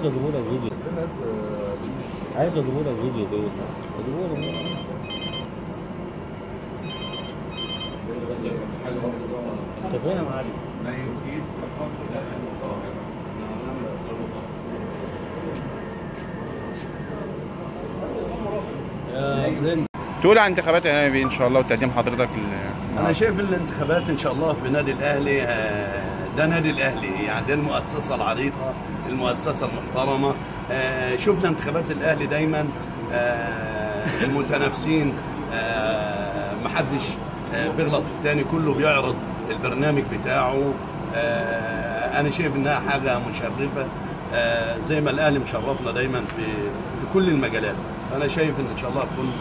عايز اجيبه لك فيديو. عايز اجيبه لك فيديو كده. اجيبه لك. انت فين يا معلم؟ تقول عن انتخابات النادي ان شاء الله وتقديم حضرتك انا شايف الانتخابات ان شاء الله في نادي الاهلي، ده نادي الاهلي يعني، ده المؤسسه العريقه، المؤسسه المحترمه. شفنا انتخابات الاهلي دايما المتنافسين محدش بيغلط في الثاني، كله بيعرض البرنامج بتاعه. انا شايف انها حاجه مشرفه، زي ما الاهلي مشرفنا دايما في كل المجالات. انا شايف ان شاء الله تكون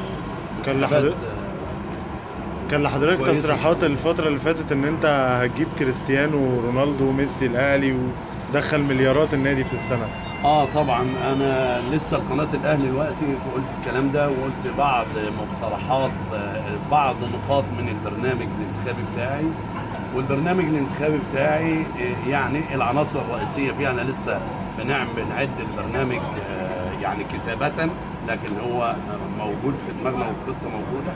كان لحضرتك تصريحات الفترة اللي فاتت ان انت هتجيب كريستيانو ورونالدو وميسي الاهلي ودخل مليارات النادي في السنة. طبعا انا لسه قناة الاهلي دلوقتي قلت الكلام ده، وقلت بعض مقترحات، بعض نقاط من البرنامج الانتخابي بتاعي. والبرنامج الانتخابي بتاعي يعني العناصر الرئيسية فيه، انا لسه بنعد البرنامج يعني كتابة، لكن هو موجود في دماغنا والخطة موجودة.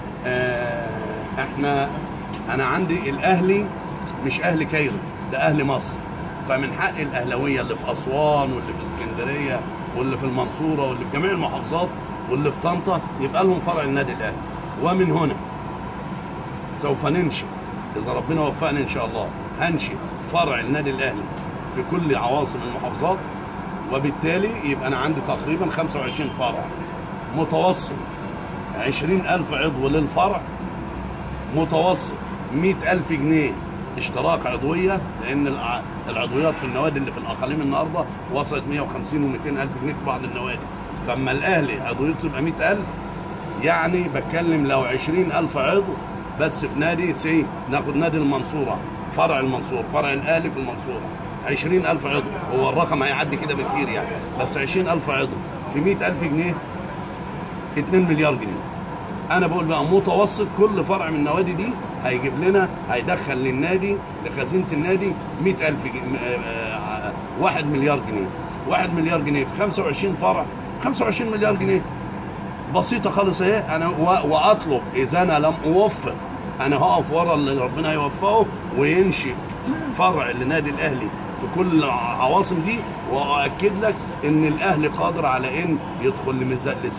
انا عندي الاهلي مش اهل كايرو، ده اهل مصر. فمن حق الاهلاويه اللي في اسوان واللي في اسكندريه واللي في المنصوره واللي في جميع المحافظات واللي في طنطا يبقى لهم فرع النادي الاهلي. ومن هنا سوف ننشئ، اذا ربنا وفقنا ان شاء الله هنشئ فرع النادي الاهلي في كل عواصم المحافظات، وبالتالي يبقى انا عندي تقريبا 25 فرع، متوسط 20,000 عضو للفرع، متوسط 100,000 جنيه اشتراك عضويه، لان العضويات في النوادي اللي في الاقاليم النهارده وصلت 150 و200,000 جنيه في بعض النوادي. فاما الاهلي عضويته تبقى 100,000، يعني بتكلم لو 20,000 عضو بس في نادي ناخد نادي المنصوره، فرع المنصوره، فرع الاهلي في المنصوره 20,000 عضو، هو الرقم هيعدي كده بكتير يعني، بس 20,000 عضو في 100,000 جنيه 2 مليار جنيه. انا بقول بقى متوسط كل فرع من النوادي دي هيجيب لنا، هيدخل للنادي لخزينه النادي 100,000 جنيه، 1 مليار جنيه. 1 مليار جنيه في 25 فرع، 25 مليار جنيه بسيطه خالص اهي. انا واطلب اذا انا لم اوفق، انا هقف ورا اللي ربنا هيوفقه وينشئ فرع للنادي الاهلي في كل العواصم دي، واؤكد لك ان الاهلي قادر على ان يدخل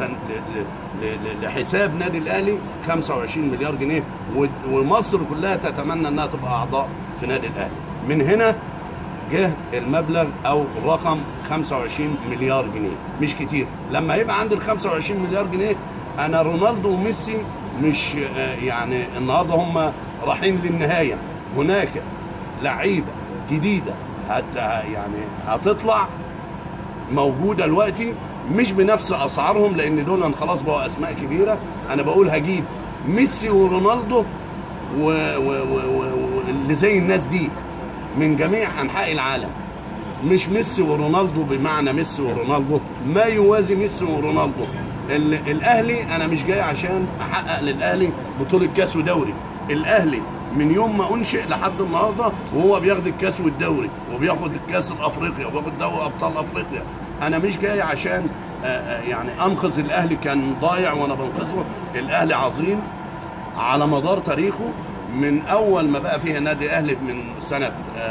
لحساب نادي الاهلي 25 مليار جنيه، ومصر كلها تتمنى انها تبقى اعضاء في نادي الاهلي. من هنا جه المبلغ او رقم 25 مليار جنيه، مش كتير. لما يبقى عندي ال 25 مليار جنيه، انا رونالدو وميسي مش يعني النهارده هم رايحين للنهايه، هناك لعيبه جديده يعني هتطلع موجوده دلوقتي مش بنفس اسعارهم، لان دول خلاص بقوا اسماء كبيره. انا بقول هجيب ميسي ورونالدو واللي زي الناس دي من جميع انحاء العالم، مش ميسي ورونالدو بمعنى ميسي ورونالدو، ما يوازي ميسي ورونالدو. الاهلي انا مش جاي عشان احقق للاهلي بطوله كاس ودوري. الاهلي من يوم ما انشئ لحد النهارده وهو بياخد الكاس والدوري، وبياخد الكاس الافريقيا، وبياخد دوري ابطال افريقيا. انا مش جاي عشان يعني انقذ الاهلي كان ضايع وانا بنقذه. الاهلي عظيم على مدار تاريخه، من اول ما بقى فيه نادي اهلي من سنه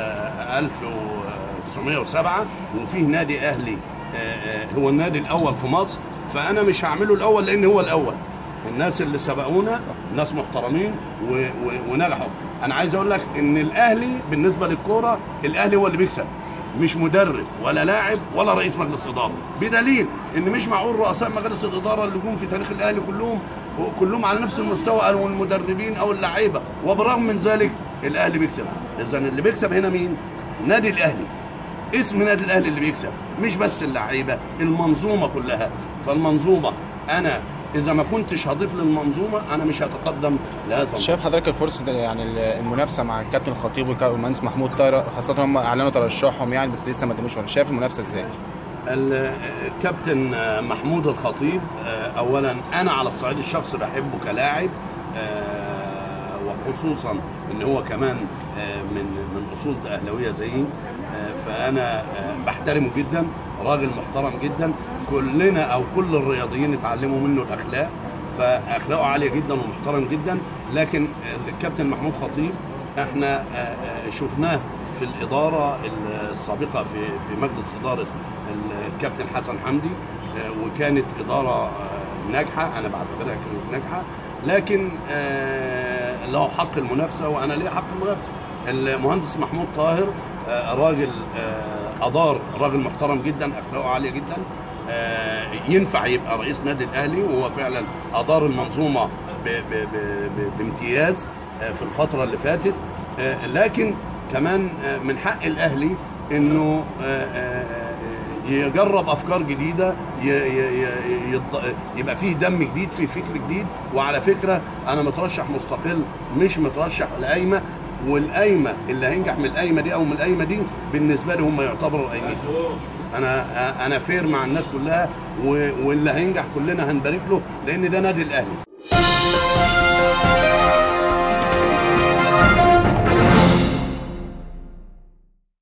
1907، وفيه نادي اهلي هو النادي الاول في مصر. فانا مش هعمله الاول لان هو الاول، الناس اللي سبقونا ناس محترمين ونجحوا. انا عايز اقول لك ان الاهلي بالنسبه للكوره، الاهلي هو اللي بيكسب، مش مدرب ولا لاعب ولا رئيس مجلس اداره، بدليل ان مش معقول رؤساء مجلس الاداره اللي جم في تاريخ الاهلي كلهم على نفس المستوى، او المدربين او اللعيبه، وبرغم من ذلك الاهلي بيكسب. اذا اللي بيكسب هنا مين؟ نادي الاهلي، اسم نادي الاهلي اللي بيكسب، مش بس اللعيبه، المنظومه كلها. فالمنظومه انا اذا ما كنتش هضيف للمنظومه انا مش هتقدم لهذا. شايف حضرتك الفرصه يعني المنافسه مع الكابتن الخطيب والمهندس محمود طاهر، خاصه هم اعلنوا ترشحهم يعني، بس لسه ما قدموش، ولا شايف المنافسه ازاي؟ الكابتن محمود الخطيب اولا انا على الصعيد الشخصي بحبه كلاعب، وخصوصا ان هو كمان من اصول اهلاويه زيي. فانا بحترمه جدا، راجل محترم جدا. كلنا او كل الرياضيين اتعلموا منه الاخلاق، فاخلاقه عاليه جدا ومحترم جدا. لكن الكابتن محمود خطيب احنا شفناه في الاداره السابقه في مجلس اداره الكابتن حسن حمدي، وكانت اداره ناجحه، انا بعتبرها كانت ناجحه، لكن له حق المنافسه وانا ليه حق المنافسه. المهندس محمود طاهر راجل ادار، راجل محترم جدا، اخلاقه عاليه جدا، ينفع يبقى رئيس نادي الاهلي، وهو فعلا ادار المنظومه بامتياز في الفتره اللي فاتت. لكن كمان من حق الاهلي انه يجرب افكار جديده، يبقى فيه دم جديد، فيه فكر جديد. وعلى فكره انا مترشح مستقل، مش مترشح القايمه، والقايمه اللي هينجح من القايمه دي او من القايمه دي بالنسبه لي هم يعتبروا قايمتي. انا فير مع الناس كلها، واللي هينجح كلنا هنبارك له، لان ده نادي الاهلي.